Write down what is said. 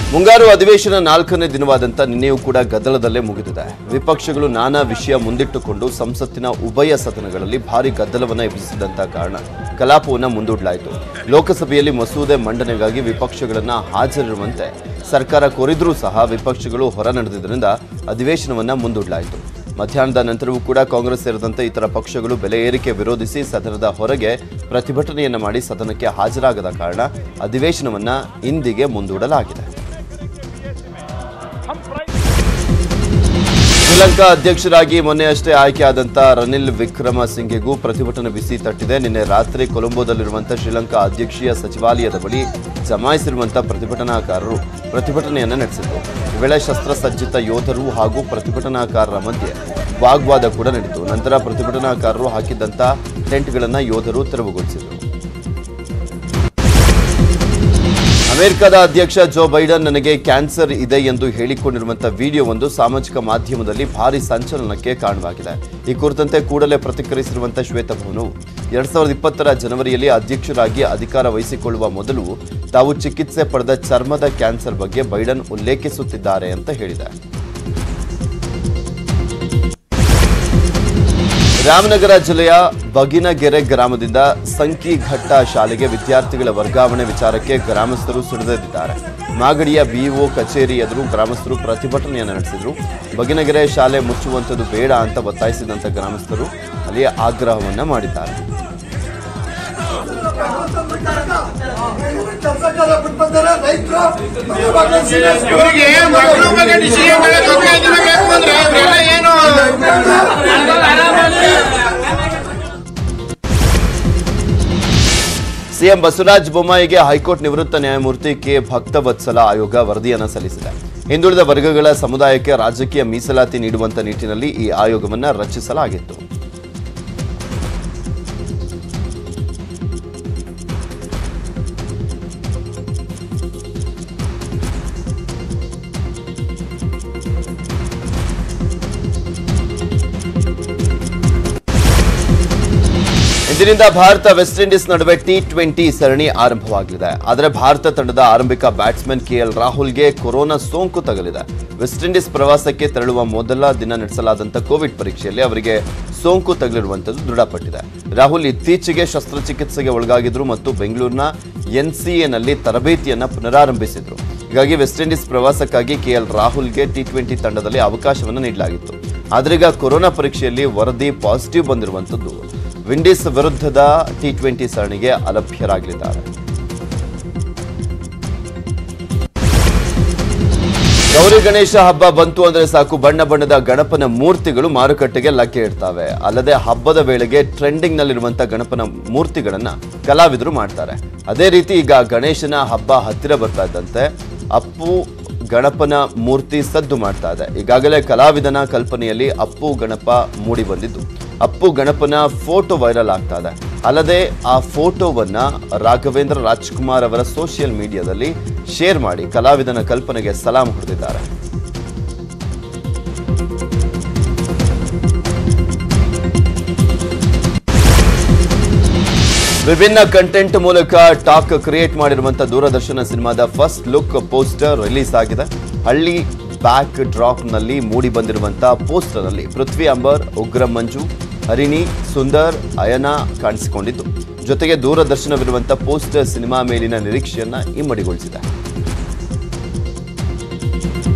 ಮುಂಗಾರು ಅಧಿವೇಶನ 4ನೇ ದಿನವಾದಂತ ನಿನ್ನೆಯೂ ಕೂಡ ಗದ್ದಲದಲ್ಲೇ ಮುಗಿದಿದೆ. ವಿಪಕ್ಷಗಳು ನಾನಾ ವಿಷಯ ಮುಂದಿಟ್ಟುಕೊಂಡು ಸಂಸತ್ತಿನ ಉಭಯ ಸದನಗಳಲ್ಲಿ ಭಾರಿ ಗದ್ದಲವನ್ನ ಎಬ್ಬಿಸಿದಂತ ಕಾರಣ ಕಲಾಪವನ್ನು ಮುಂದೂಡಲಾಯಿತು. ಲೋಕಸಭೆಯಲ್ಲಿ ಮಸೂದೆ ಮಂಡನೆಗಾಗಿ ವಿಪಕ್ಷಗಳನ್ನ ಹಾಜರಿರುವಂತೆ ಸರ್ಕಾರ ಕೋರಿದ್ರೂ ಸಹ ವಿಪಕ್ಷಗಳು ಹೊರ ನಡೆದಿದ್ದರಿಂದ ಅಧಿವೇಶನವನ್ನ ಮುಂದೂಡಲಾಯಿತು. ಮಧ್ಯಾಹ್ನದ ನಂತರವೂ ಕೂಡ ಕಾಂಗ್ರೆಸ್ ಸೇರಿದಂತೆ ಇತರ ಪಕ್ಷಗಳು ಬೆಲೆ ಏರಿಕೆ ವಿರೋಧಿಸಿ ಸದನದ ಹೊರಗೆ ಪ್ರತಿಭಟನೆಯನ್ನ ಮಾಡಿ ಸದನಕ್ಕೆ ಹಾಜರಾಗದ ಕಾರಣ ಅಧಿವೇಶನವನ್ನ ಇಂದಿಗೆ ಮುಂದೂಡಲಾಗಿದೆ. ಶ್ರೀಲಂಕಾ ಅಧ್ಯಕ್ಷರಾಗಿ ಮೊನ್ನೆಯಷ್ಟೇ ಆಯ್ಕೆಯಾದಂಥ ರನಿಲ್ ವಿಕ್ರಮಸಿಂಘೆಗೂ ಪ್ರತಿಭಟನೆ ಬಿಸಿ ತಟ್ಟಿದೆ. ನಿನ್ನೆ ರಾತ್ರಿ ಕೊಲಂಬೋದಲ್ಲಿರುವಂತಹ ಶ್ರೀಲಂಕಾ ಅಧ್ಯಕ್ಷೀಯ ಸಚಿವಾಲಯದ ಬಳಿ ಜಮಾಯಿಸಿರುವಂತಹ ಪ್ರತಿಭಟನಾಕಾರರು ಪ್ರತಿಭಟನೆಯನ್ನು ನಡೆಸಿದರು. ಈ ವೇಳೆ ಶಸ್ತ್ರಸಜ್ಜಿತ ಯೋಧರು ಹಾಗೂ ಪ್ರತಿಭಟನಾಕಾರರ ಮಧ್ಯೆ ವಾಗ್ವಾದ ಕೂಡ ನಡೆಯಿತು. ನಂತರ ಪ್ರತಿಭಟನಾಕಾರರು ಹಾಕಿದ್ದಂಥ ಟೆಂಟ್ಗಳನ್ನು ಯೋಧರು ತೆರವುಗೊಳಿಸಿದರು. ಅಮೆರಿಕದ ಅಧ್ಯಕ್ಷ ಜೋ ಬೈಡನ್ ನನಗೆ ಕ್ಯಾನ್ಸರ್ ಇದೆ ಎಂದು ಹೇಳಿಕೊಂಡಿರುವಂತಹ ವಿಡಿಯೋವೊಂದು ಸಾಮಾಜಿಕ ಮಾಧ್ಯಮದಲ್ಲಿ ಭಾರಿ ಸಂಚಲನಕ್ಕೆ ಕಾರಣವಾಗಿದೆ. ಈ ಕುರಿತಂತೆ ಕೂಡಲೇ ಪ್ರತಿಕ್ರಿಯಿಸಿರುವಂತಹ ಶ್ವೇತಭವನವು 2020ರ ಜನವರಿಯಲ್ಲಿ ಅಧ್ಯಕ್ಷರಾಗಿ ಅಧಿಕಾರ ವಹಿಸಿಕೊಳ್ಳುವ ಮೊದಲು ತಾವು ಚಿಕಿತ್ಸೆ ಪಡೆದ ಚರ್ಮದ ಕ್ಯಾನ್ಸರ್ ಬಗ್ಗೆ ಬೈಡನ್ ಉಲ್ಲೇಖಿಸುತ್ತಿದ್ದಾರೆ ಅಂತ ಹೇಳಿದೆ. ರಾಮನಗರ ಜಿಲ್ಲೆಯ ಬಗಿನಗೆರೆ ಗ್ರಾಮದಿಂದ ಸಂಕಿಘಟ್ಟ ಶಾಲೆಗೆ ವಿದ್ಯಾರ್ಥಿಗಳ ವರ್ಗಾವಣೆ ವಿಚಾರಕ್ಕೆ ಗ್ರಾಮಸ್ಥರು ಸಿಡಿದೆದ್ದಿದ್ದಾರೆ. ಮಾಗಡಿಯ ಬಿಇಒ ಕಚೇರಿ ಎದುರು ಗ್ರಾಮಸ್ಥರು ಪ್ರತಿಭಟನೆಯನ್ನು ನಡೆಸಿದರು. ಬಗಿನಗೆರೆ ಶಾಲೆ ಮುಚ್ಚುವಂಥದ್ದು ಬೇಡ ಅಂತ ಒತ್ತಾಯಿಸಿದಂಥ ಗ್ರಾಮಸ್ಥರು ಅಲ್ಲಿ ಆಗ್ರಹವನ್ನ ಮಾಡಿದ್ದಾರೆ. ಸಿಎಂ ಬಸವರಾಜ ಬೊಮ್ಮಾಯಿಗೆ ಹೈಕೋರ್ಟ್ ನಿವೃತ್ತ ನ್ಯಾಯಮೂರ್ತಿ ಕೆ ಭಕ್ತವತ್ಸಲ ಆಯೋಗ ವರದಿಯನ್ನು ಸಲ್ಲಿಸಿದೆ. ಹಿಂದುಳಿದ ವರ್ಗಗಳ ಸಮುದಾಯಕ್ಕೆ ರಾಜಕೀಯ ಮೀಸಲಾತಿ ನೀಡುವಂತ ನಿಟ್ಟಿನಲ್ಲಿ ಈ ಆಯೋಗವನ್ನು ರಚಿಸಲಾಗಿತ್ತು. ಇದರಿಂದ ಭಾರತ ವೆಸ್ಟ್ ಇಂಡೀಸ್ ನಡುವೆ T20 ಸರಣಿ ಆರಂಭವಾಗಲಿದೆ. ಆದರೆ ಭಾರತ ತಂಡದ ಆರಂಭಿಕ ಬ್ಯಾಟ್ಸ್ಮನ್ KL ರಾಹುಲ್ಗೆ ಕೊರೋನಾ ಸೋಂಕು ತಗುಲಿದೆ. ವೆಸ್ಟ್ ಇಂಡೀಸ್ ಪ್ರವಾಸಕ್ಕೆ ತೆರಳುವ ಮೊದಲ ದಿನ ನಡೆಸಲಾದಂಥ ಕೋವಿಡ್ ಪರೀಕ್ಷೆಯಲ್ಲಿ ಅವರಿಗೆ ಸೋಂಕು ತಗುಲಿರುವಂಥದ್ದು ದೃಢಪಟ್ಟಿದೆ. ರಾಹುಲ್ ಇತ್ತೀಚೆಗೆ ಶಸ್ತ್ರಚಿಕಿತ್ಸೆಗೆ ಒಳಗಾಗಿದ್ರು ಮತ್ತು ಬೆಂಗಳೂರಿನ NCAನಲ್ಲಿ ತರಬೇತಿಯನ್ನು ಪುನರಾರಂಭಿಸಿದ್ರು. ಹೀಗಾಗಿ ವೆಸ್ಟ್ ಇಂಡೀಸ್ ಪ್ರವಾಸಕ್ಕಾಗಿ KL ರಾಹುಲ್ಗೆ T20 ತಂಡದಲ್ಲಿ ಅವಕಾಶವನ್ನು ನೀಡಲಾಗಿತ್ತು. ಆದ್ರೀಗ ಕೊರೋನಾ ಪರೀಕ್ಷೆಯಲ್ಲಿ ವರದಿ ಪಾಸಿಟಿವ್ ಬಂದಿರುವಂಥದ್ದು ವಿಂಡೀಸ್ ವಿರುದ್ಧದ T20 ಸರಣಿಗೆ ಅಲಭ್ಯರಾಗಲಿದ್ದಾರೆ. ಗೌರಿ ಗಣೇಶ ಹಬ್ಬ ಬಂತು ಅಂದ್ರೆ ಸಾಕು ಬಣ್ಣ ಬಣ್ಣದ ಗಣಪನ ಮೂರ್ತಿಗಳು ಮಾರುಕಟ್ಟೆಗೆ ಲಗ್ಗೆ ಇಡ್ತವೆ. ಅಲ್ಲದೆ ಹಬ್ಬದ ವೇಳೆಗೆ ಟ್ರೆಂಡಿಂಗ್ ನಲ್ಲಿರುವಂತಹ ಗಣಪನ ಮೂರ್ತಿಗಳನ್ನ ಕಲಾವಿದರು ಮಾಡ್ತಾರೆ. ಅದೇ ರೀತಿ ಈಗ ಗಣೇಶನ ಹಬ್ಬ ಹತ್ತಿರ ಬರ್ತಾ ಇದ್ದಂತೆ ಅಪ್ಪು ಗಣಪನ ಮೂರ್ತಿ ಸದ್ದು ಮಾಡ್ತಾ ಇದೆ. ಈಗಾಗಲೇ ಕಲಾವಿದನ ಕಲ್ಪನೆಯಲ್ಲಿ ಅಪ್ಪು ಗಣಪ ಮೂಡಿ ಬಂದಿದ್ದು ಅಪ್ಪು ಗಣಪನ ಫೋಟೋ ವೈರಲ್ ಆಗ್ತಾ ಇದೆ. ಅಲ್ಲದೆ ಆ ಫೋಟೋವನ್ನ ರಾಘವೇಂದ್ರ ರಾಜ್ಕುಮಾರ್ ಅವರ ಸೋಷಿಯಲ್ ಮೀಡಿಯಾದಲ್ಲಿ ಶೇರ್ ಮಾಡಿ ಕಲಾವಿದನ ಕಲ್ಪನೆಗೆ ಸಲಾಂ ಹೊಡೆದಿದ್ದಾರೆ. ವಿಭಿನ್ನ ಕಂಟೆಂಟ್ ಮೂಲಕ ಟಾಕ್ ಕ್ರಿಯೇಟ್ ಮಾಡಿರುವಂತಹ ದೂರದರ್ಶನ ಸಿನಿಮಾದ ಫಸ್ಟ್ ಲುಕ್ ಪೋಸ್ಟರ್ ರಿಲೀಸ್ ಆಗಿದೆ. ಹಳ್ಳಿ ಬ್ಯಾಕ್ ಡ್ರಾಪ್ ನಲ್ಲಿ ಮೂಡಿ ಬಂದಿರುವಂತಹ ಪೋಸ್ಟರ್ ನಲ್ಲಿ ಪೃಥ್ವಿ ಅಂಬರ್, ಉಗ್ರ ಮಂಜು, ಹರಿಣಿ, ಸುಂದರ್, ಅಯನಾ ಕಾಣಿಸಿಕೊಂಡಿದ್ದು ಜೊತೆಗೆ ದೂರದರ್ಶನವಿರುವಂತಹ ಪೋಸ್ಟರ್ ಸಿನಿಮಾ ಮೇಲಿನ ನಿರೀಕ್ಷೆಯನ್ನ ಇಮ್ಮಡಿಗೊಳಿಸಿದೆ.